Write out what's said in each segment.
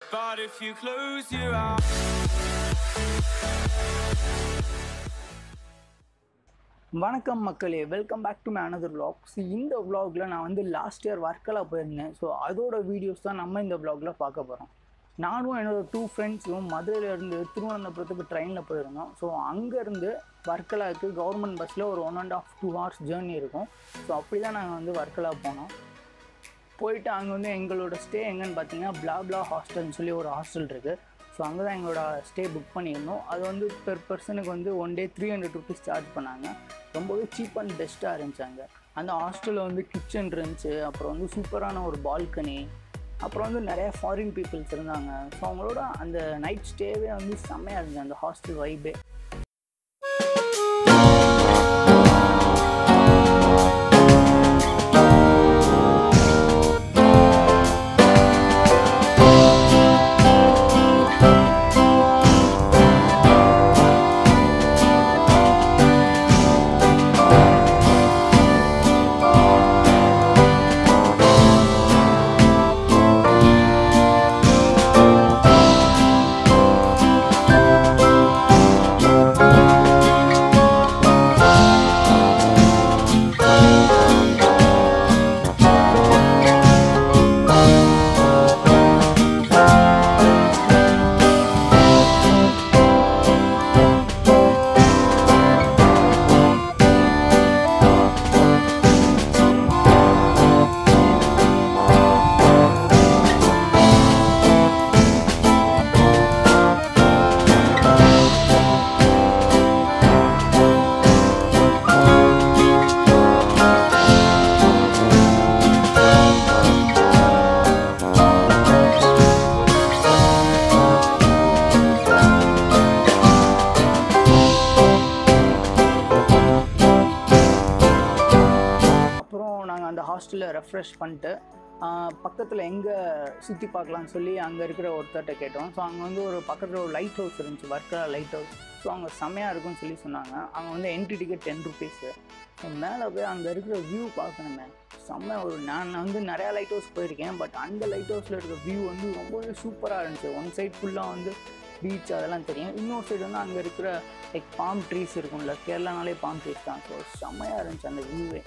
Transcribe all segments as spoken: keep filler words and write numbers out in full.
But if you close your eyes. வணக்கம் மக்களே, welcome back to my another vlog. So இந்த vlogல நான் வந்து லாஸ்ட் இயர் வர்க்கலா போயிருந்தேன். ஸோ அதோட வீடியோஸ் தான் நம்ம இந்த vlogல பார்க்க போகிறோம். நானும் என்னோட டூ ஃப்ரெண்ட்ஸும் மதுரையிலேருந்து திருவனந்தபுரத்துக்கு ட்ரெயினில் போயிருந்தோம். ஸோ அங்கேருந்து வர்க்கலாவுக்கு கவர்மெண்ட் பஸ்ஸில் ஒரு one and half two hours journey இருக்கும். ஸோ அப்படி தான் நாங்கள் வந்து வர்க்கலா போனோம். போயிட்டு அங்கே வந்து எங்களோட ஸ்டே எங்கன்னு பார்த்தீங்கன்னா பிளா பிளா ஹாஸ்டல்னு சொல்லி ஒரு ஹாஸ்டல் இருக்குது. ஸோ அங்கே தான் எங்களோட ஸ்டே புக் பண்ணியிருந்தோம். அது வந்து பெர் பர்சனுக்கு வந்து one day three hundred rupees charge பண்ணாங்க. ரொம்பவே சீப் அண்ட் பெஸ்ட்டாக இருந்துச்சாங்க. அந்த ஹாஸ்டலில் வந்து கிச்சன் இருந்துச்சு, அப்புறம் வந்து சூப்பரான ஒரு பால்கனி, அப்புறம் வந்து நிறையா ஃபாரின் பீப்புள்ஸ் இருந்தாங்க. ஸோ அவங்களோட அந்த நைட் ஸ்டேவே வந்து செம்மையாக இருந்துச்சு, அந்த ஹாஸ்டல் வைபே. அந்த ஹாஸ்டலில் ரெஃப்ரெஷ் பண்ணிட்டு பக்கத்தில் எங்கே சுற்றி பார்க்கலான்னு சொல்லி அங்கே இருக்கிற ஒருத்தர்கிட்ட கேட்டோம். ஸோ அங்கே வந்து ஒரு பக்கத்தில் ஒரு லைட் ஹவுஸ் இருந்துச்சு, வர்க்கலா லைட் ஹவுஸ். ஸோ அங்கே செம்மையாக இருக்குன்னு சொல்லி சொன்னாங்க. அங்கே வந்து entry ticket ten rupees. So மேலே போய் அங்கே இருக்கிற வியூ பார்க்கணுமே, செம்ம ஒரு நான் வந்து நிறையா லைட் ஹவுஸ் போயிருக்கேன், பட் அந்த லைட் ஹவுஸில் இருக்கிற வியூ வந்து ரொம்பவே சூப்பராக இருந்துச்சு. ஒன் சைட் ஃபுல்லாக வந்து பீச் அதெல்லாம் தெரியும், இன்னொரு சைடு வந்து அங்கே இருக்கிற லைக் பாம் ட்ரீஸ் இருக்கும்ல, கேரளானாலே பாம் ட்ரீஸ் தான். ஸோ செம்மையாக இருந்துச்சு அந்த வியூவே.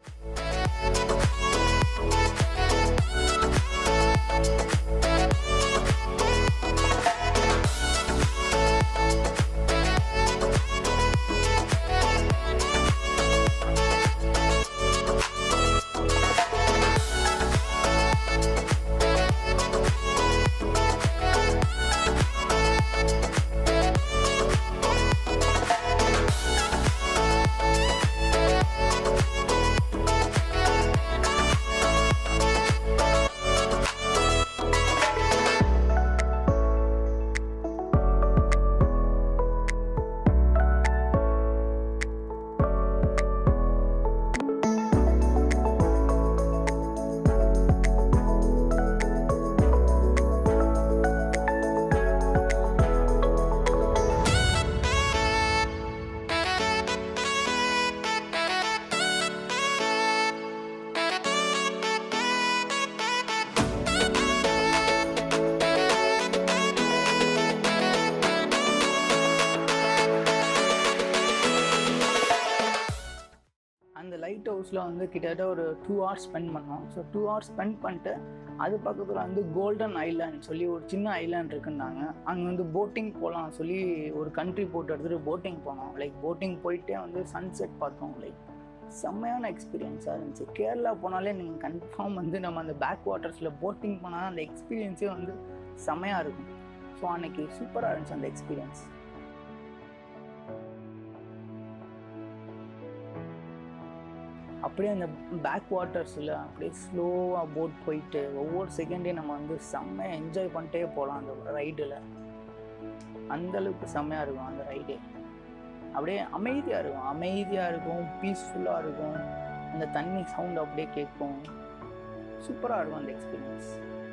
அந்த லைட் ஹவுஸில் வந்து கிட்டத்தட்ட ஒரு டூ ஹவர்ஸ் ஸ்பெண்ட் பண்ணோம். ஸோ டூ ஹவர்ஸ் ஸ்பெண்ட் பண்ணிட்டு அது பக்கத்தில் வந்து கோல்டன் ஐலாண்ட் சொல்லி ஒரு சின்ன ஐலாண்ட் இருக்குன்னாங்க. அங்கே வந்து போட்டிங் போகலாம் சொல்லி ஒரு கண்ட்ரி போட்டு எடுத்துகிட்டு போட்டிங் போனோம். லைக் போட்டிங் போயிட்டே வந்து சன்செட் பார்த்தோம். லைக் செம்மையான எக்ஸ்பீரியன்ஸாக இருந்துச்சு. கேரளா போனாலே நீங்கள் கன்ஃபார்ம் வந்து நம்ம அந்த பேக் வாட்டர்ஸில் போட்டிங் போனால் அந்த எக்ஸ்பீரியன்ஸே வந்து செம்மையாக இருக்கும். ஸோ அன்றைக்கி சூப்பராக இருந்துச்சு அந்த எக்ஸ்பீரியன்ஸ். அப்படியே அந்த பேக் வாட்டர்ஸில் அப்படியே ஸ்லோவாக போட் போயிட்டு ஒவ்வொரு செகண்டையும் நம்ம வந்து செம்மையாக என்ஜாய் பண்ணிட்டே போகலாம் அந்த ரைடில். அந்தளவுக்கு செம்மையாக இருக்கும் அந்த ரைடே. அப்படியே அமைதியாக இருக்கும், அமைதியாக இருக்கும், பீஸ்ஃபுல்லாக இருக்கும். அந்த தண்ணி சவுண்ட் அப்படியே கேட்கும், சூப்பராக இருக்கும் அந்த எக்ஸ்பீரியன்ஸ்.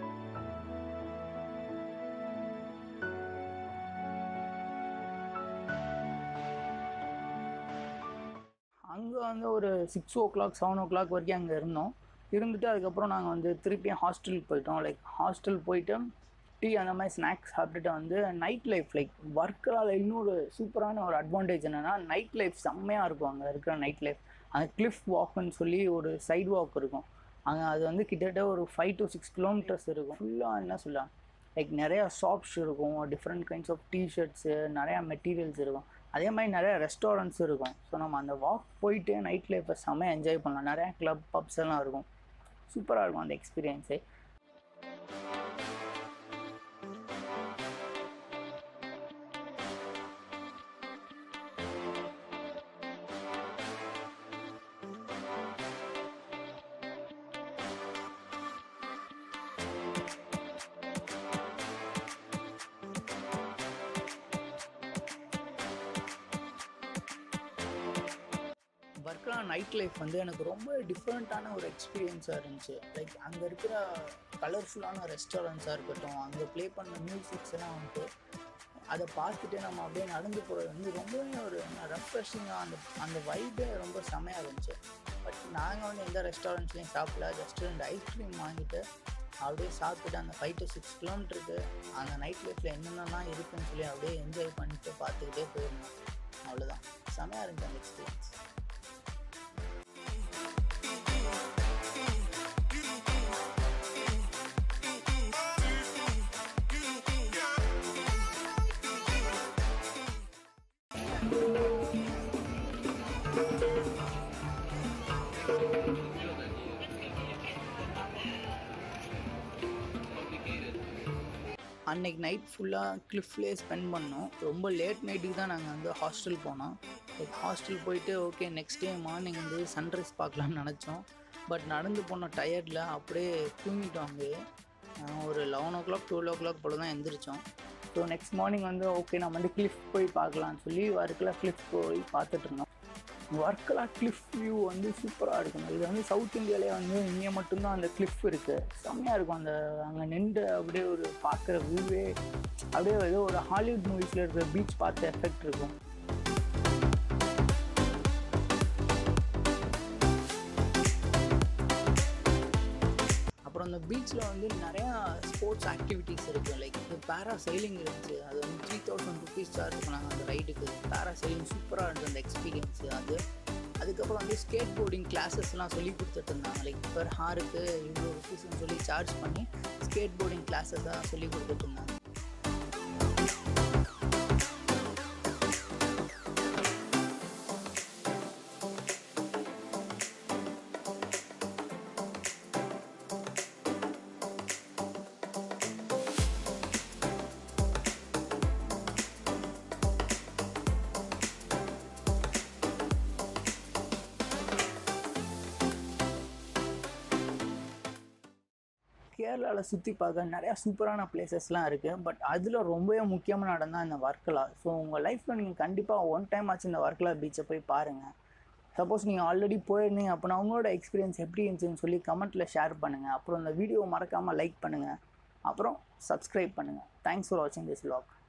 அங்கே வந்து ஒரு six o'clock seven o'clock வரைக்கும் அங்கே இருந்தோம். இருந்துட்டு அதுக்கப்புறம் நாங்கள் வந்து திருப்பியும் ஹாஸ்டலுக்கு போயிட்டோம். லைக் ஹாஸ்டல் போயிட்டு டீ அந்த மாதிரி ஸ்நாக்ஸ் சாப்பிட்டுட்டு வந்து நைட் லைஃப் லைக் வர்க்கலாவில் இன்னொரு சூப்பரான ஒரு அட்வான்டேஜ் என்னென்னா நைட் லைஃப் செம்மையாக இருக்கும். அங்கே இருக்கிற நைட் லைஃப் அந்த கிளிஃப் வாக்குன்னு சொல்லி ஒரு சைட் வாக் இருக்கும். அங்கே அது வந்து கிட்டத்தட்ட ஒரு ஃபைவ் டு சிக்ஸ் கிலோமீட்டர்ஸ் இருக்கும். ஃபுல்லாக என்ன சொல்லலாம் லைக் நிறையா ஷாப்ஸ் இருக்கும், டிஃப்ரெண்ட் கைண்ட்ஸ் ஆஃப் டிஷர்ட்ஸு, நிறையா மெட்டீரியல்ஸ் இருக்கும். அதே மாதிரி நிறையா ரெஸ்டாரண்ட்ஸ் இருக்கும். ஸோ நம்ம அந்த வாக் போயிட்டு நைட் லைஃப்பை செம்மையாக என்ஜாய் பண்ணலாம். நிறையா கிளப் பப்ஸ் எல்லாம் இருக்கும். சூப்பராக இருக்கும் அந்த எக்ஸ்பீரியன்ஸு. வர்க்கலா நைட் லைஃப் வந்து எனக்கு ரொம்ப டிஃப்ரெண்ட்டான ஒரு எக்ஸ்பீரியன்ஸாக இருந்துச்சு. லைக் அங்கே இருக்கிற கலர்ஃபுல்லான ரெஸ்டாரண்ட்ஸாக இருக்கட்டும், அங்கே ப்ளே பண்ண மியூசிக்ஸ் எல்லாம் வந்துட்டு அதை பார்த்துட்டு நம்ம அப்படியே நடந்து போகிறது வந்து ரொம்பவே ஒரு ரெஃப்ரெஷிங்காக அந்த அந்த வைபே ரொம்ப செமையாக இருந்துச்சு. பட் நாங்கள் வந்து எந்த ரெஸ்டாரண்ட்ஸ்லையும் சாப்பிடல, ஜஸ்ட்டு ரெண்டு ஐஸ்கிரீம் வாங்கிட்டு அப்படியே சாப்பிட்டுட்டு அந்த ஃபைவ் டு சிக்ஸ் கிலோமீட்டருக்கு அந்த நைட் லைஃப்பில் என்னென்னலாம் இருக்குன்னு சொல்லி அப்படியே என்ஜாய் பண்ணிட்டு பார்த்துக்கிட்டே போயிருந்தோம். அவ்வளோதான், செமையாக இருந்துச்சு அந்த எக்ஸ்பீரியன்ஸ். அன்னைக்கு நைட் ஃபுல்லாக கிளிஃப்லேயே ஸ்பெண்ட் பண்ணோம். ரொம்ப லேட் நைட்டுக்கு தான் நாங்கள் வந்து ஹாஸ்டல் போனோம். லைக் ஹாஸ்டல் போயிட்டு ஓகே நெக்ஸ்ட் டே மார்னிங் வந்து சன்ரைஸ் பார்க்கலான்னு நினச்சோம். பட் நடந்து போன டயர்டில் அப்படியே தூங்கிட்டோம். அங்கேயே ஒரு eleven o'clock twelve o'clock போல் தான் எழுந்திரிச்சோம். ஸோ நெக்ஸ்ட் மார்னிங் வந்து ஓகே நம்ம வந்து கிளிஃப் போய் பார்க்கலான்னு சொல்லி வர்க்கலா கிளிஃப் போய் பார்த்துட்டு இருந்தோம். வர்க்கலா கிளிஃப் வியூ வந்து சூப்பராக இருக்கும். இது வந்து சவுத் இந்தியாவிலே வந்து இங்கே மட்டும்தான் அந்த கிளிஃப் இருக்குது. செம்மையாக இருக்கும். அந்த அங்கே நின்று அப்படியே ஒரு பார்க்குற வியூவே அப்படியே ஏதோ ஒரு ஹாலிவுட் மூவிஸில் இருக்கிற பீச் பார்த்த எஃபெக்ட் இருக்கும். அப்புறம் அந்த பீச்சில் வந்து நிறையா ஸ்போர்ட்ஸ் ஆக்டிவிட்டீஸ் இருக்குது. லைக் பேரா சைலிங் இருந்துச்சு. அது வந்து த்ரீ தௌசண்ட் ருபீஸ் சார்ஜ் பண்ணாங்க அந்த ரைடுக்கு. பேரா சைலிங் சூப்பராக இருந்துச்சு அந்த எக்ஸ்பீரியன்ஸு. அது அதுக்கப்புறம் வந்து ஸ்கேட் போர்டிங் கிளாஸஸ்லாம் சொல்லி கொடுத்துட்டு இருந்தாங்க. லைக் பர் ஹாருக்கு இவ்வளோ ருபீஸ்ன்னு சொல்லி சார்ஜ் பண்ணி ஸ்கேட் போர்டிங் கிளாஸஸாக சொல்லி கொடுத்துட்டு இருந்தாங்க. கேரளாவில் சுற்றி பார்க்க நிறையா சூப்பரான பிளேசஸ்லாம் இருக்குது. பட் அதில் ரொம்பவே முக்கியமான இடம் தான் இந்த வர்க்கலா. ஸோ உங்கள் லைஃப்பில் நீங்கள் கண்டிப்பாக ஒன் டைம் ஆச்சு இந்த வர்க்கலா பீச்சை போய் பாருங்கள். சப்போஸ் நீங்கள் ஆல்ரெடி போயிருந்தீங்க அப்படின்னா அவங்களோட எக்ஸ்பீரியன்ஸ் எப்படி இருந்துச்சுன்னு சொல்லி கமெண்ட்டில் ஷேர் பண்ணுங்கள். அப்புறம் இந்த வீடியோ மறக்காமல் லைக் பண்ணுங்கள். அப்புறம் சப்ஸ்கிரைப் பண்ணுங்கள். தேங்க்ஸ் ஃபார் வாட்சிங் திஸ் vlog.